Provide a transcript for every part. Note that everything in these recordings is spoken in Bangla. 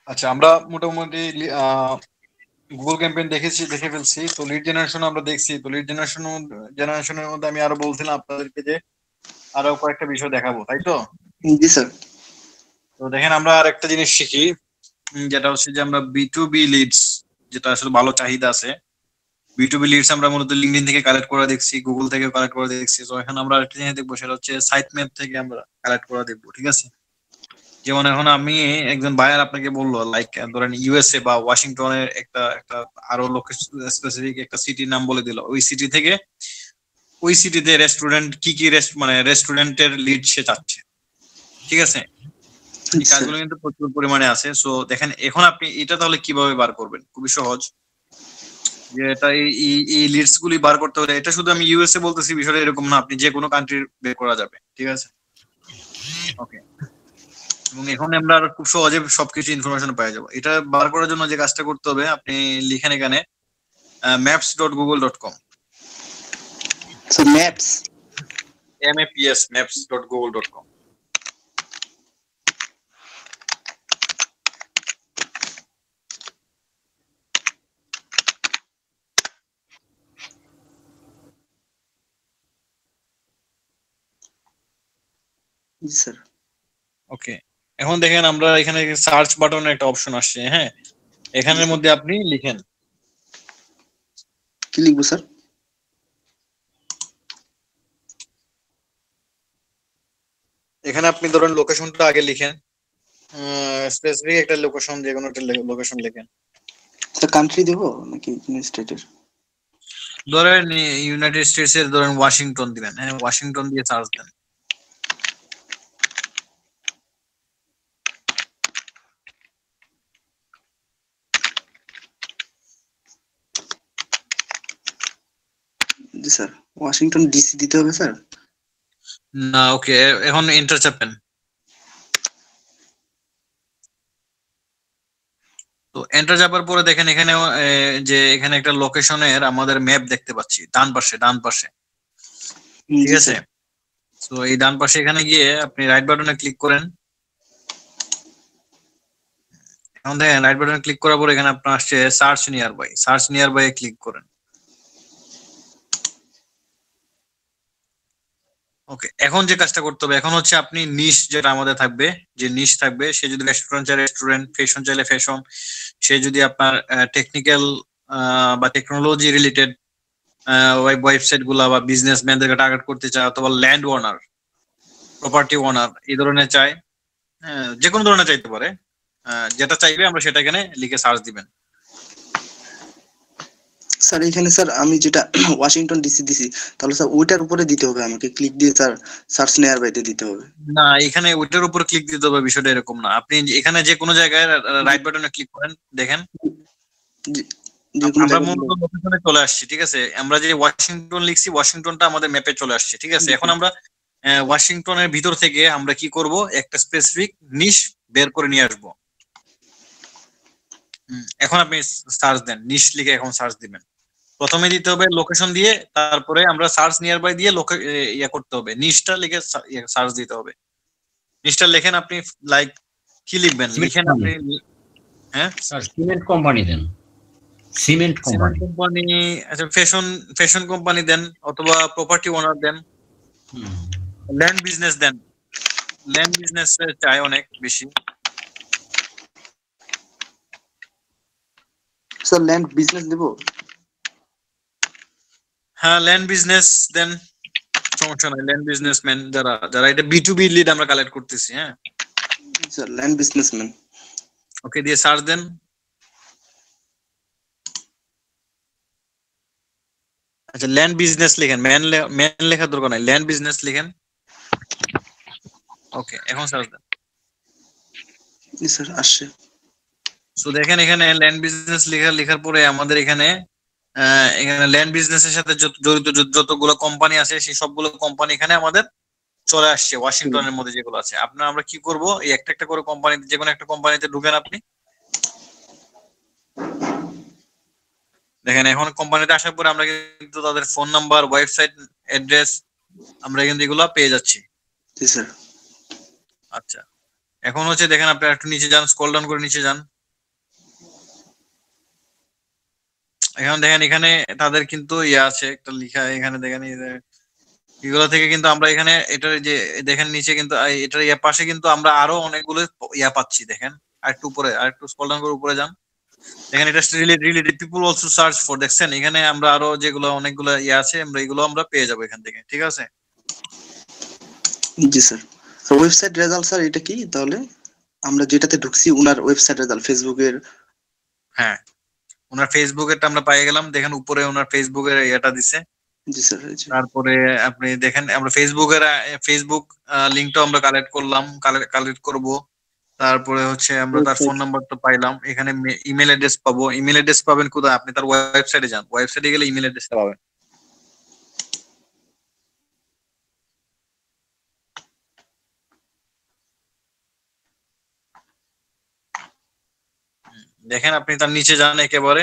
আচ্ছা, আমরা মোটামুটি গুগল ক্যাম্পেইন দেখে ফেলছি। তো লিড জেনারেশন আমরা দেখছি। তো লিড জেনারেশনের মধ্যে আমি আরো বলছিলাম আপনাদেরকে যে আরো কয়েকটা বিষয় দেখাবো, তাই তো? জি স্যার। তো দেখেন, আমরা আর একটা জিনিস শিখি, যেটা হচ্ছে যে আমরা B2B লিডস, যেটা আসলে ভালো চাহিদা আছে, B2B লিডস আমরা মূলত লিঙ্কডইন থেকে কালেক্ট করে দেখছি, গুগল থেকে কালেক্ট করে দেখছি। তো এখন আমরা একটা জিনিস দেখবো, সেটা হচ্ছে সাইট ম্যাপ থেকে আমরা কালেক্ট করে দেখবো, ঠিক আছে? যেমন এখন আমি একজন বায়ার আপনাকে বললো, লাইক ধরেন ইউএসএ বা ওয়াশিংটনের একটা একটা আরো স্পেসিফিক একটা সিটির নাম বলে দিল, ওই সিটি থেকে ওই সিটিতে রেস্টুরেন্ট কি কি মানে রেস্টুরেন্টের লিড সে চাচ্ছে, ঠিক আছে? এই কাজগুলো কিন্তু প্রচুর পরিমাণে আছে। সো দেখেন, এখন আপনি এটা তাহলে কিভাবে বার করবেন? খুবই সহজ। যে এটা এই লিডস গুলি বার করতে হলে, এটা শুধু আমি ইউএসএ বলতেছি, বিষয়টা এরকম না, আপনি যে কোনো কান্ট্রির বের করা যাবে, ঠিক আছে? ওকে। এবং এখন আমরা আর খুব সহজে সবকিছু ইনফরমেশন পেয়ে যাবো। এটা বার করার জন্য যে কাজটা করতে হবে, আপনি লিখেন এখানে maps.google.com। So maps, maps.google.com। জি স্যার। ওকে, এখন দেখেন আমরা এখানে সার্চ বাটনের একটা অপশন আসছে, হ্যাঁ? এখানের মধ্যে আপনি লিখেন, কি লিখবো স্যার? এখানে আপনি ধরেন লোকেশনটা আগে লিখেন, স্পেসিফিক একটা লোকেশন, যে কোনো একটা লোকেশন লিখেন। স্যার কান্ট্রি দেবো নাকি স্টেটের? ধরেন ইউনাইটেড স্টেটস এর ধরেন ওয়াশিংটন দিবেন, হ্যাঁ, ওয়াশিংটন দিয়ে সার্চ দেন। জি স্যার। ওয়াশিংটন ডিসি দিতে হবে স্যার? না, ওকে, এখন এন্টার চাপেন। তো এন্টার চাপার পরে দেখেন এখানে যে এখানে একটা লোকেশনের আমাদের ম্যাপ দেখতে পাচ্ছি ডান পাশে, ঠিক আছে? তো এই ডান পাশে এখানে গিয়ে আপনি রাইট বাটনে ক্লিক করেন। এখন দেখেন রাইট বাটনে ক্লিক করার পর এখানে আপনার আসছে সার্চ নিয়ার বাই ক্লিক করেন। ওকে, এখন যে কাজটা করতে হবে, এখন হচ্ছে আপনি নিশ, যেটা আমাদের থাকবে, যে নিশ থাকবে, সে যদি রেস্টুরেন্ট চাইলে রেস্টুরেন্ট, ফ্যাশন চাইলে ফ্যাশন, সে যদি আপনার টেকনিক্যাল বা টেকনোলজি রিলেটেড ওয়েবসাইট গুলা বা বিজনেসম্যানদেরকে টার্গেট করতে চায়, অথবা ল্যান্ড ওনার, প্রপার্টি ওনার, এই ধরনের চাই, যে কোনো ধরনের চাইতে পারে, যেটা চাইবে আমরা সেটা এখানে লিখে সার্চ দিবেন। স্যার এখানে স্যার আমি যেটা ওয়াশিংটন ডিসি দিছি, তাহলে স্যার ওইটার উপরে দিতে হবে আমাকে, ক্লিক দিয়ে স্যার সার্চ নেয়ার বাইতে দিতে হবে? না, এখানে ওইটার উপর ক্লিক দিতে হবে, বিষয়টা এরকম না। আপনি এখানে যে কোনো জায়গায় রাইট বাটনে ক্লিক করেন, দেখেন যে কোনো আমরা জায়গায় মূলত লোকেশনে চলে আসছি, ঠিক আছে? আমরা যে ওয়াশিংটন লিখছি, ওয়াশিংটনটা আমাদের ম্যাপে চলে আসছে, ঠিক আছে? এখন আমরা ওয়াশিংটনের ভিতর থেকে আমরা কি করব, একটা স্পেসিফিক নিশ বের করে নিয়ে আসবো। এখন আপনি সার্চ দেন, নিশ লিখে এখন সার্চ দিবেন। প্রথমে দিতে হবে লোকেশন দিয়ে, তারপরে আমরা সার্চ নিয়ার বাই দিয়ে ইয়ে করতে হবে, নিশটা লিখে সার্চ দিতে হবে। নিশটা লেখেন আপনি, লাইক কি লিখবেন, লিখেন আপনি, হ্যাঁ স্যার সিমেন্ট কোম্পানি দেন, সিমেন্ট কোম্পানি। আচ্ছা, ফ্যাশন কোম্পানি দেন, অথবা প্রপার্টি ওনার দেন, ল্যান্ড বিজনেস দেন। ল্যান্ড বিজনেস চাই অনেক বেশি। স্যার ল্যান্ড বিজনেস দেবো? হ্যাঁ, ল্যান্ড বিজনেস দেন, সমস্যা নাই। ল্যান্ড বিজনেসম্যান যারা যারা এটা B2B লিড আমরা কালেক্ট করতেছি, হ্যাঁ স্যার ল্যান্ড বিজনেসম্যান। ওকে, দিয়ে সার্চ দেন। আচ্ছা, ল্যান্ড বিজনেস লিখেন, ম্যান লেখার দরকার নাই, ল্যান্ড বিজনেস লিখেন। ওকে, এখন সার্চ দেন। জি স্যার আসছে। সো দেখেন এখানে ল্যান্ড বিজনেস লেখার পরে আমাদের এখানে এখানে ল্যান্ড বিজনেসের সাথে জড়িত যতগুলো কোম্পানি আছে, সেই সবগুলো কোম্পানি এখানে আমাদের চলে আসছে ওয়াশিংটনের মধ্যে যেগুলো আছে। আমরা কি করব, এই একটা একটা করে কোম্পানিতে, যে কোনো একটা কোম্পানিতে ঢুকেন আপনি। দেখেন এখন কোম্পানিতে আসার পরে আমরা কিন্তু তাদের ফোন নাম্বার, ওয়েবসাইট অ্যাড্রেস, আমরা কিন্তু এগুলো পেয়ে যাচ্ছি। জি স্যার। আচ্ছা, এখন হচ্ছে দেখেন আপনি একটু নিচে যান, স্ক্রল ডাউন করে নিচে যান। এখন দেখেন এখানে তাদের কিন্তু ইয়ে আছে একটা লেখা, এখানে দেখেন এগুলো থেকে কিন্তু আমরা এখানে এটার যে দেখেন নিচে কিন্তু এটার ইয়া পাশে কিন্তু আমরা আরো অনেকগুলো ইয়া পাচ্ছি। দেখেন আরেকটু উপরে, আরেকটু স্ক্রল ডাউন করে উপরে যান, দেখেন এটা related people also search for, দেখছেন এখানে আমরা আরো যেগুলো অনেকগুলো ইয়ে আছে আমরা এগুলো আমরা পেয়ে যাবো এখান থেকে, ঠিক আছে। জি স্যার। ওয়েবসাইট রেজাল্ট স্যার এটা কি তাহলে? আমরা যেটাতে ঢুকছি উনার ওয়েবসাইট রেজাল্ট ফেসবুকের। হ্যাঁ, ওনার ফেসবুকেরটা আমরা পেয়ে গেলাম, দেখেন উপরে ওনার ফেসবুকের ইয়েটা দিছে। জি স্যার, এই যে। তারপরে আপনি দেখেন আমরা ফেসবুক লিঙ্কটাও আমরা কালেক্ট করলাম, কালেক্ট করব। তারপরে হচ্ছে আমরা তার ফোন ওয়েবসাইট। নাম্বারটা পাইলাম, এখানে ইমেল অ্যাড্রেস পাবো। ইমেল অ্যাড্রেস পাবেন কোথায়? আপনি তার ওয়েবসাইটে যান, ওয়েবসাইটে গেলে ইমেল অ্যাড্রেসটা পাবেন। দেখেন আপনি তার নিচে যান একেবারে,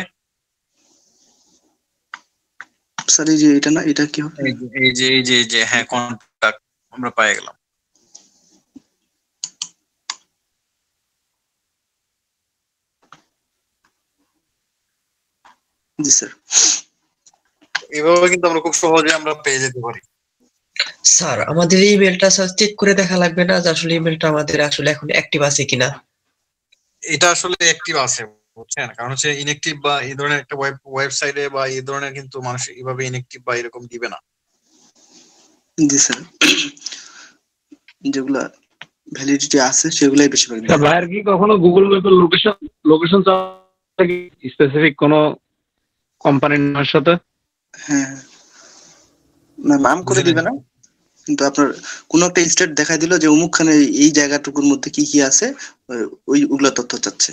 স্যার এই যে এটা না, এটা কি হবে? এই যে হ্যাঁ কন্টাক্ট আমরা পেয়ে গেলাম। জি স্যার। এভাবে কিন্তু আমরা খুব সহজে আমরা পেয়ে যেতে পারি। স্যার আমাদের ইমেলটা স্যার চেক করে দেখা লাগবে না যে আসলে ইমেলটা আমাদের আসলে এখন অ্যাক্টিভ আছে কিনা? এটা আসলে অ্যাক্টিভ আছে, বুঝছেন, কারণ হচ্ছে ইনঅ্যাক্টিভ বা এই ধরনের একটা ওয়েবসাইটে বা এই ধরনের কিন্তু মানুষ এইভাবে ইনঅ্যাক্টিভ বা এরকম দিবে না। জি স্যার। যেগুলা ভ্যালিডিটি আছে সেগুলাই বেশিরভাগ দেয়। ভাইয়ের কি কখনো গুগল ম্যাপের লোকেশন স্পেসিফিক কোনো কোম্পানির নামের সাথে? হ্যাঁ, না নাম করে বুঝলেন? দিবে না, কিন্তু আপনার কোন একটা স্টেট দেখাই দিল যে অমুকখানে এই জায়গাটুকুর মধ্যে কি কি আছে, ওইগুলা তথ্য চাচ্ছে।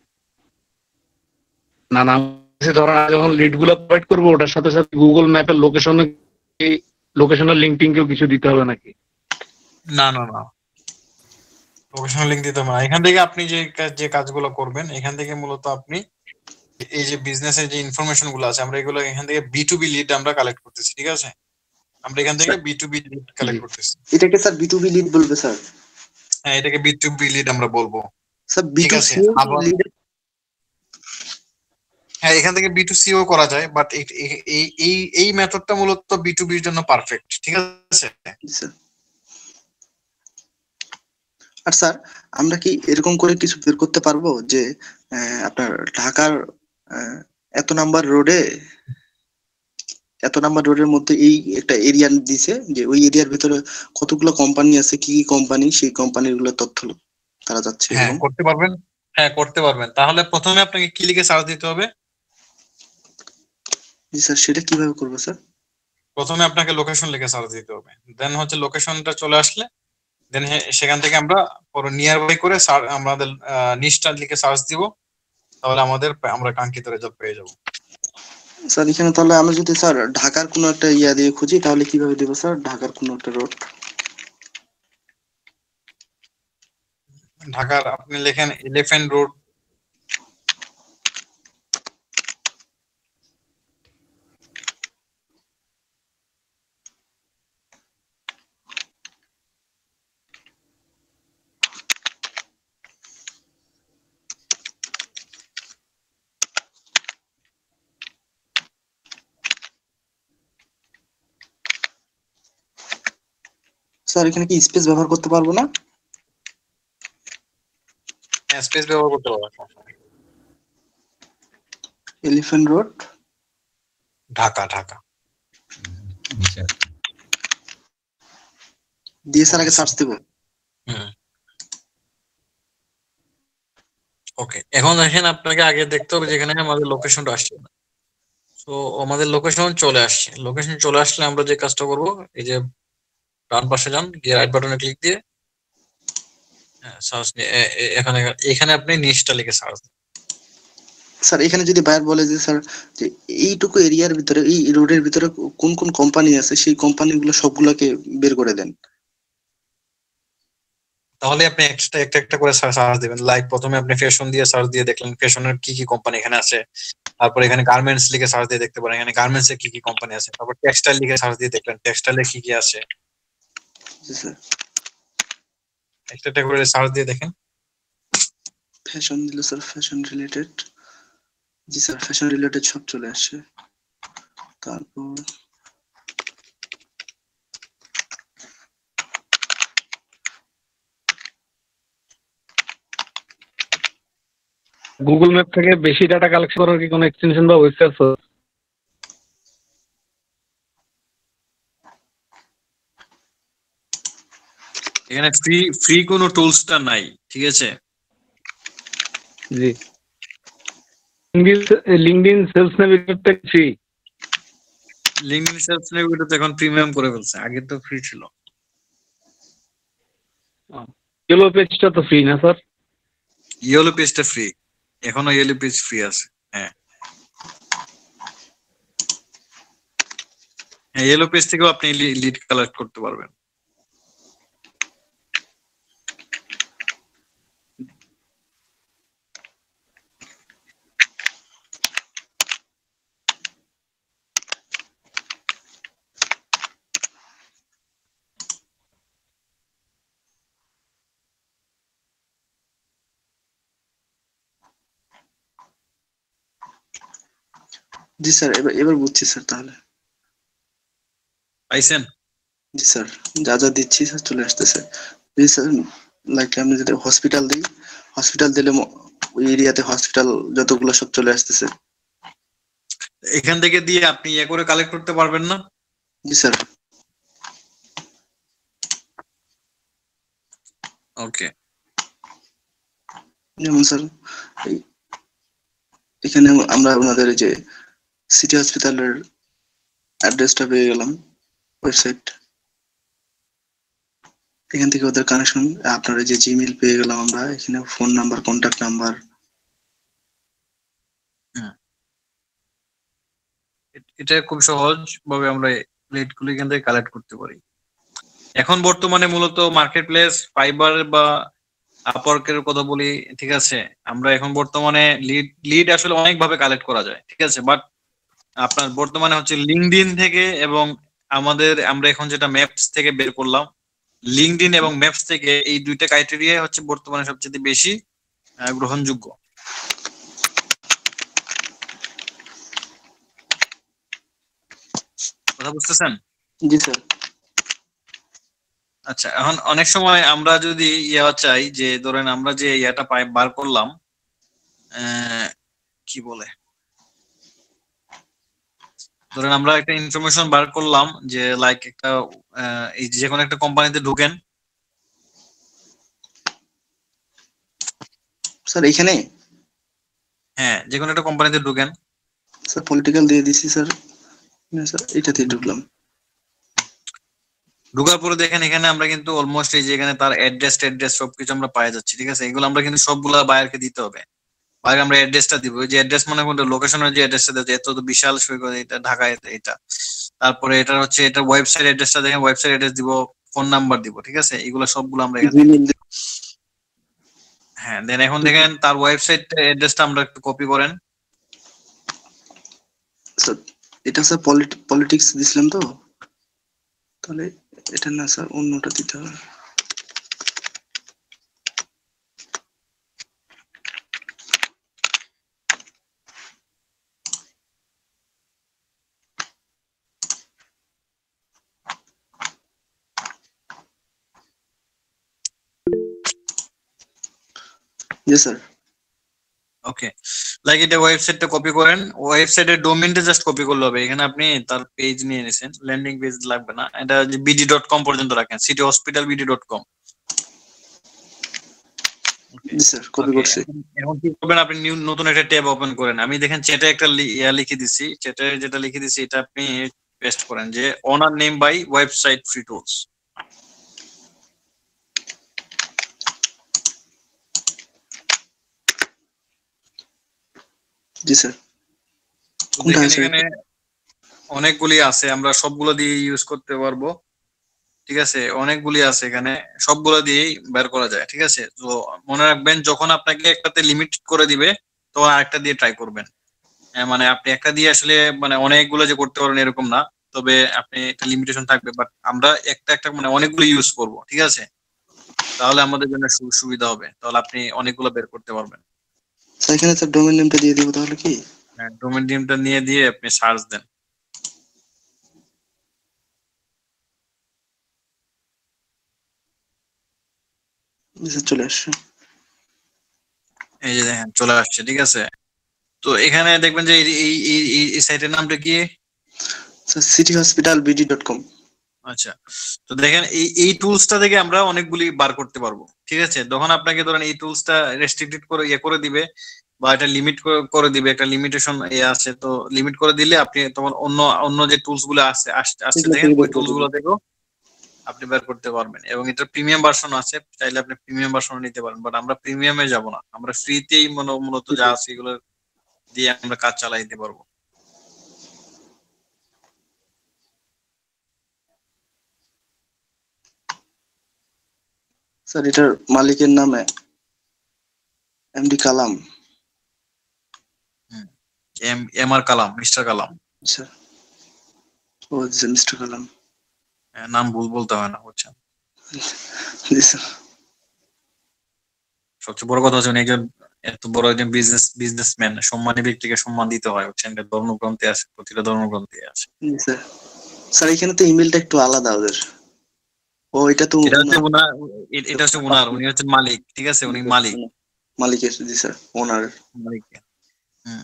না না, ধরেন আমি যখন লিড গুলো প্রোভাইড করবো ওটার সাথে সাথে গুগল ম্যাপের লোকেশনের লিঙ্ক টিঙ্কেও কিছু দিতে হবে নাকি? না না না, লোকেশন লিংক দিতে হবে না। এখান থেকে আপনি যে কাজগুলো করবেন, এখান থেকে মূলত আপনি এই যে বিজনেসের যে ইনফরমেশন গুলো আছে আমরা এগুলো এখান থেকে B2B লিড আমরা কালেক্ট করতেছি, ঠিক আছে। আমরা এখান থেকে B2B লিড কালেক্ট করতেছি। এটাকে স্যার বিটুবি লিড বলবে স্যার? হ্যাঁ, এটাকে B2B লিড আমরা বলবো, স্যার ঠিক আছে। বিটুসি আবার লিড। হ্যাঁ, এখান থেকে B2Cও করা যায়, বাট এই মেথডটা মূলত B2B এর জন্য পারফেক্ট, ঠিক আছে। স্যার, আর স্যার আমরা কি এরকম করে কিছু বের করতে পারবো যে আপনার ঢাকার আহ, এত নাম্বার রোডের মধ্যে এই একটা এরিয়া দিছে, যে ওই এরিয়ার ভিতরে কতগুলো কোম্পানি আছে, কি কি কোম্পানি, সেই কোম্পানির গুলো তথ্য তারা যাচ্ছে হ্যাঁ এরকম। করতে পারবেন, হ্যাঁ করতে পারবেন। তাহলে প্রথমে আপনাকে কি লিখে সার্চ দিতে হবে? জি স্যার, সেটা কিভাবে করবো স্যার? প্রথমে আপনাকে লোকেশন লিখে সার্চ দিতে হবে, দেন হচ্ছে লোকেশনটা চলে আসলে দেন সেখান থেকে আমরা পুরো নিয়ার বাই করে আমাদের নিচটা লিখে সার্চ দিব, তাহলে আমরা কাঙ্ক্ষিত রেজাল্ট পেয়ে যাব। স্যার এখানে তাহলে আমি যদি স্যার ঢাকার কোনো একটা ইয়া দিয়ে খুঁজি তাহলে কিভাবে দেবো স্যার? ঢাকার কোনো একটা রোড। ঢাকার আপনি লেখেন এলিফ্যান্ট রোড, স্যার এখানে কি স্পেস ব্যবহার করতে পারবো না? স্পেস ব্যবহার করতে পারবেন। এলিফ্যান্ট রোড, ঢাকা ঢাকা আচ্ছা। দিয়ে স্যার আগে সার্চ দেবো। ওকে, এখন দেখেন আপনাকে আগে দেখতে হবে যেখানে আমাদের লোকেশনটা আসছে। তো আমাদের লোকেশন চলে আসছে, লোকেশন চলে আসলে আমরা যে কাজটা করব, এই যে ডান পাশে যান, গিয়ে রাইট বাটনে ক্লিক দিয়ে সার্চ এখানে এখানে আপনি নিচটা লিখে সার্চ। স্যার এখানে যদি বায়ার বলে যে স্যার যে এইটুকু এরিয়ার ভিতরে এই রোডের ভিতরে কোন কোন কোম্পানি আছে, সেই কোম্পানিগুলো সবগুলোকে বের করে দেন। তাহলে আপনি একটা একটা করে সার্চ দিবেন। লাইক প্রথমে আপনি ফ্যাশন দিয়ে সার্চ দিয়ে দেখলেন ফ্যাশনের কি কি কোম্পানি এখানে আছে। তারপর এখানে গার্মেন্টস লিখে সার্চ দিয়ে দেখতে পারেন এখানে গার্মেন্টস এর কি কি কোম্পানি আছে। তারপর টেক্সটাইল লিখে সার্চ দিয়ে দেখলেন টেক্সটাইলে কি কি আছে। জি স্যার। একটা একটা করে সার্চ দিয়ে দেখেন। ফ্যাশন দিল স্যার, ফ্যাশন রিলেটেড। জি স্যার, ফ্যাশন রিলেটেড সব চলে আসছে। তারপর গুগল ম্যাপ থেকে বেশি ডাটা কালেকশন করার কি কোনো এক্সটেনশন বা ওয়েবসাইট আছে? এখানে ফ্রি কোনো টুলসটা নাই, ঠিক আছে? জি, LinkedIn sales navigator free. LinkedIn sales navigator তো এখন প্রিমিয়াম করে ফেলছে, আগে তো ফ্রি ছিল। ইয়েলো পেজটা তো ফ্রি না স্যার? ইয়েলো পেজটা ফ্রি, এখনো ইয়েলো পেজ ফ্রি আছে। হ্যাঁ, ইয়েলো পেজ থেকেও আপনি লিড কালেক্ট করতে পারবেন। জি স্যার, এবার এবার বুঝছি স্যার। তাহলে পাইছেন? জি স্যার, যা যা দিচ্ছি স্যার চলে আসতেছে। জি স্যার, লাইক আমি যদি হসপিটাল দিই, হসপিটাল দিলে ওই এরিয়াতে হসপিটাল যতগুলো সব চলে আসতেছে। এখান থেকে দিয়ে আপনি ইয়ে করে কালেক্ট করতে পারবেন না? জি স্যার। ওকে, যেমন স্যার এখানে আমরা ওনাদের যে সিটি হসপিটালের অ্যাড্রেসটা পেয়ে গেলাম, ওয়েবসাইট। এখান থেকে ওদের কানেকশন, আপনার যে জিমেইল পেয়ে গেলাম আমরা, এখানে ফোন নাম্বার, কন্ট্যাক্ট নাম্বার। এটা খুব সহজ ভাবে আমরা লিড গুলো এখান থেকে কালেক্ট করতে পারি। এখন বর্তমানে মূলত মার্কেট প্লেস, ফাইবার বা আপওয়ার্কের কথা বলি, ঠিক আছে? আমরা এখন বর্তমানে লিড আসলে অনেক ভাবে কালেক্ট করা যায়, ঠিক আছে? বাট আপনার বর্তমানে হচ্ছে লিঙ্কডইন থেকে, এবং আমরা এখন যেটা ম্যাপস থেকে বের করলাম, লিঙ্কডইন এবং ম্যাপস থেকে, এই দুইটা ক্রাইটেরিয়া হচ্ছে বর্তমানে সবচেয়ে বেশি গ্রহণযোগ্য। কথা বুঝতেছেন? জি স্যার। আচ্ছা, এখন অনেক সময় আমরা যদি চাই, যে ধরেন আমরা যে ইয়াটা বার করলাম, কি বলে, ধরেন আমরা একটা ইনফরমেশন বার করলাম যে লাইক একটা এই যে কোনো একটা কোম্পানিতে ঢুকেন। স্যার এখানে হ্যাঁ, যে কোনো একটা কোম্পানিতে ঢুকেন। স্যার পলিটিক্যাল দিয়ে দিছি স্যার। না স্যার, এটাতে ঢুকলাম। ঢোকার পরে দেখেন এখানে আমরা কিন্তু অলমোস্ট এই যে এখানে তার অ্যাড্রেস সবকিছু আমরা পাই যাচ্ছি, ঠিক আছে? এগুলো আমরা কিন্তু সবগুলা বায়ারকে দিতে হবে। বাইরে আমরা অ্যাড্রেসটা দিব, ওই যে অ্যাড্রেস মনে করেন লোকেশনের যে অ্যাড্রেসটা দিতে, এত তো বিশাল সৈকত, এটা ঢাকায় এটা। তারপরে এটা হচ্ছে এটা ওয়েবসাইট অ্যাড্রেসটা দেখেন, ওয়েবসাইট অ্যাড্রেস দিব, ফোন নাম্বার দিব, ঠিক আছে? এগুলো সবগুলো আমরা এখানে। হ্যাঁ, দেন এখন দেখেন তার ওয়েবসাইট অ্যাড্রেসটা আমরা একটু কপি করেন। স্যার এটা স্যার পলিটিক্স দিছিলাম তো, তাহলে এটা না স্যার, অন্যটা দিতে হবে। জি স্যার। ওকে, লাইক এটা ওয়েবসাইটটা কপি করেন, ওয়েবসাইটের ডোমেইনটা জাস্ট কপি করলে হবে। এখানে আপনি তার পেজ নিয়ে নিছেন, ল্যান্ডিং পেজ লাগবে না, এটা যে bd.com পর্যন্ত রাখেন, সিটি হসপিটাল bd.com। জি স্যার, কপি করছি। এখন কি করবেন, আপনি নতুন একটা ট্যাব ওপেন করেন। আমি দেখেন চ্যাটে একটা লিখে দিছি, চ্যাটে যেটা লিখে দিছি এটা আপনি পেস্ট করেন, যে owner name by website free tools. জি স্যার। দেখেন এখানে অনেকগুলি আছে, আমরা সবগুলো দিয়ে ইউজ করতে পারবো, ঠিক আছে? অনেকগুলি আছে এখানে, সবগুলো দিয়েই বের করা যায়, ঠিক আছে? তো মনে রাখবেন, যখন আপনাকে একটাতে লিমিট করে দিবে তখন আরেকটা দিয়ে ট্রাই করবেন। মানে আপনি একটা দিয়ে আসলে মানে অনেকগুলো যে করতে পারবেন এরকম না, তবে আপনি একটা লিমিটেশন থাকবে। বাট আমরা একটা একটা মানে অনেকগুলো ইউজ করব, ঠিক আছে? তাহলে আমাদের জন্য সুবিধা হবে, তাহলে আপনি অনেকগুলো বের করতে পারবেন। স্যার এখানে স্যার ডোমেইন নেমটা দিয়ে দিব তাহলে কি? ডোমেন নেমটা নিয়ে দিয়ে আপনি সার্চ দেন। জি স্যার চলে আসছে। এই যে দেখেন চলে আসছে, ঠিক আছে। তো এখানে দেখবেন যে এই সাইটের নামটা কি? Sir cityhospitalbd.com। আচ্ছা, তো দেখেন এই টুলসটা থেকে আমরা অনেকগুলি বার করতে পারবো, ঠিক আছে। তখন আপনাকে ধরেন এই টুলসটা রেস্ট্রিক্টেড করে করে দিবে বা এটা লিমিট করে দিবে, একটা লিমিটেশন আছে, তো লিমিট করে দিলে আপনি তখন অন্য অন্য যে টুলস গুলো আসছে দেখেন ওই টুলস গুলো থেকেও আপনি বের করতে পারবেন। এবং এটা প্রিমিয়াম ভার্সন আছে, চাইলে আপনি প্রিমিয়াম ভার্সন নিতে পারেন, বাট আমরা প্রিমিয়ামে যাব না, আমরা ফ্রিতেই মূলত যা আছে এগুলো দিয়ে আমরা কাজ চালাইতে পারবো। স্যার এটার মালিকের নামে MD Kalam. M R Kalam, mister Kalam. আচ্ছা, ও জি মিস্টার কালাম। নাম ভুল বলতে হয় না, বুঝছেন। জি স্যার। সবচেয়ে বড় কথা হচ্ছে উনি একজন এত বড় একজন বিজনেসম্যান, সম্মানী ব্যক্তিকে সম্মান দিতে হয়, বুঝছেন। এটা ধর্মগ্রন্থে আছে, প্রতিটা ধর্মগ্রন্থে আছে। জি স্যার। স্যার এখানে তো ইমেলটা একটু আলাদা ওদের। ও এটা তো এটা হচ্ছে ওনার, এটা হচ্ছে ওনার, উনি হচ্ছেন মালিক, ঠিক আছে, উনি মালিক। মালিকের, জি স্যার, ওনার। মালিক। হুম।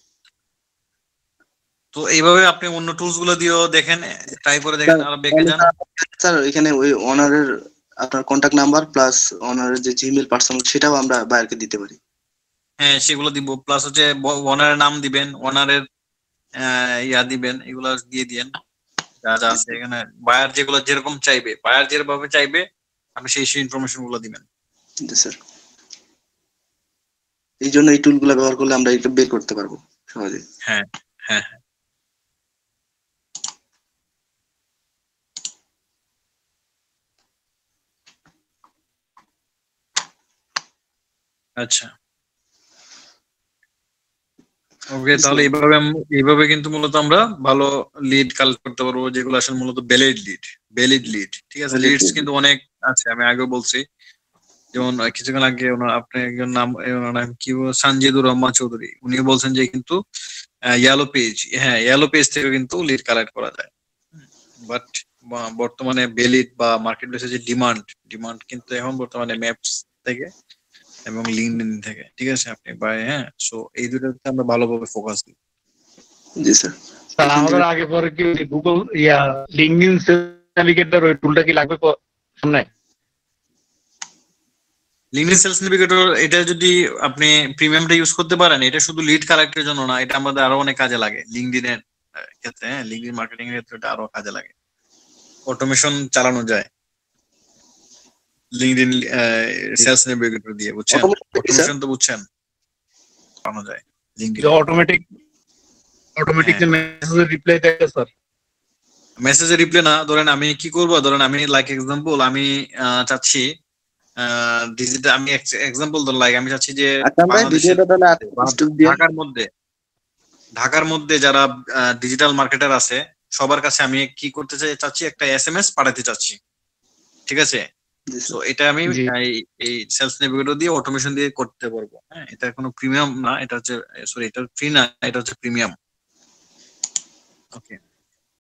তো এইভাবে আপনি অন্য টুলস গুলো দিয়েও দেখেন, ট্রাই করে দেখেন, আর বেঁকে যান। স্যার এখানে ওই ওনারের আপনার কন্টাক্ট নাম্বার প্লাস ওনারের যে জিমেল পার্সোনাল সেটাও আমরা বাইরকে দিতে পারি। হ্যাঁ সেগুলো দিব, প্লাস হচ্ছে ওনারের নাম দিবেন, ওনারের ইয়া দিবেন, এগুলো দিয়ে দিয়েন যা যা আছে এখানে। বায়ার যেগুলো যেরকম চাইবে, বায়ার যেভাবে চাইবে আপনি সেই সেই ইনফরমেশন গুলো দিবেন। জি স্যার। এই জন্য এই টুলগুলো ব্যবহার করলে আমরা এটা বের করতে পারবো সহজে। হ্যাঁ হ্যাঁ হ্যাঁ। আচ্ছা ওকে, তাহলে এইভাবে কিন্তু মূলত আমরা ভালো লিড কালেক্ট করতে পারবো, যেগুলো আসলে মূলত ভ্যালিড লিড, ঠিক আছে। লিডস কিন্তু অনেক আছে, আমি আগেও বলছি। যেমন কিছুক্ষণ আগে আপনি একজন নাম, ওনার নাম কি সানজিদুর রহমান চৌধুরী, উনি বলছেন যে কিন্তু ইয়েলো পেজ, হ্যাঁ ইয়েলো পেজ থেকে কিন্তু লিড কালেক্ট করা যায়। বাট বর্তমানে ভ্যালিড বা মার্কেট প্লেসে যে ডিমান্ড কিন্তু এখন বর্তমানে ম্যাপস থেকে এবং লিঙ্কডইন থেকে, ঠিক আছে। আপনি হ্যাঁ, সো এই দুটোতে আমরা ভালোভাবে ফোকাস দিই। জি স্যার। স্যার আমাদের আগে পরে কি গুগল লিঙ্কডইন নেভিগেটর ওই টুলটা কি লাগবে সামনে? লিঙ্কডইন সেলস নেভিগেটর এটা যদি আপনি প্রিমিয়ামটা ইউজ করতে পারেন, এটা শুধু লিড কালেক্টের জন্য না, এটা আমাদের আরো অনেক কাজে লাগে লিঙ্কডইনের ক্ষেত্রে। হ্যাঁ, লিঙ্কডইন মার্কেটিং এর ক্ষেত্রে এটা আরো কাজে লাগে, অটোমেশন চালানো যায় লিঙ্কডইন সেলস নেভিগেটর দিয়ে, বুঝছেন। অটোমেশন তো বুঝছেন, চালানো যায় লিঙ্কডইন। অটোমেটিক যে মেসেজের রিপ্লাই দেয় স্যার। মেসেজের রিপ্লাই না, ধরেন আমি কি করব, ধরেন আমি লাইক এক্সাম্পল আমি চাচ্ছি ডিজিটাল, আমি এক্সাম্পল ধর লাইক আমি চাচ্ছি যে ঢাকার মধ্যে যারা ডিজিটাল মার্কেটার আছে সবার কাছে আমি কি করতে চাচ্ছি, একটা এসএমএস পাঠাতে চাচ্ছি, ঠিক আছে। তো এটা আমি এই সেলস নেভিগেটর দিয়ে অটোমেশন দিয়ে করতে পারবো। হ্যাঁ, এটা কোনো প্রিমিয়াম না, এটা হচ্ছে সরি এটা ফ্রি না, এটা হচ্ছে প্রিমিয়াম। ওকে।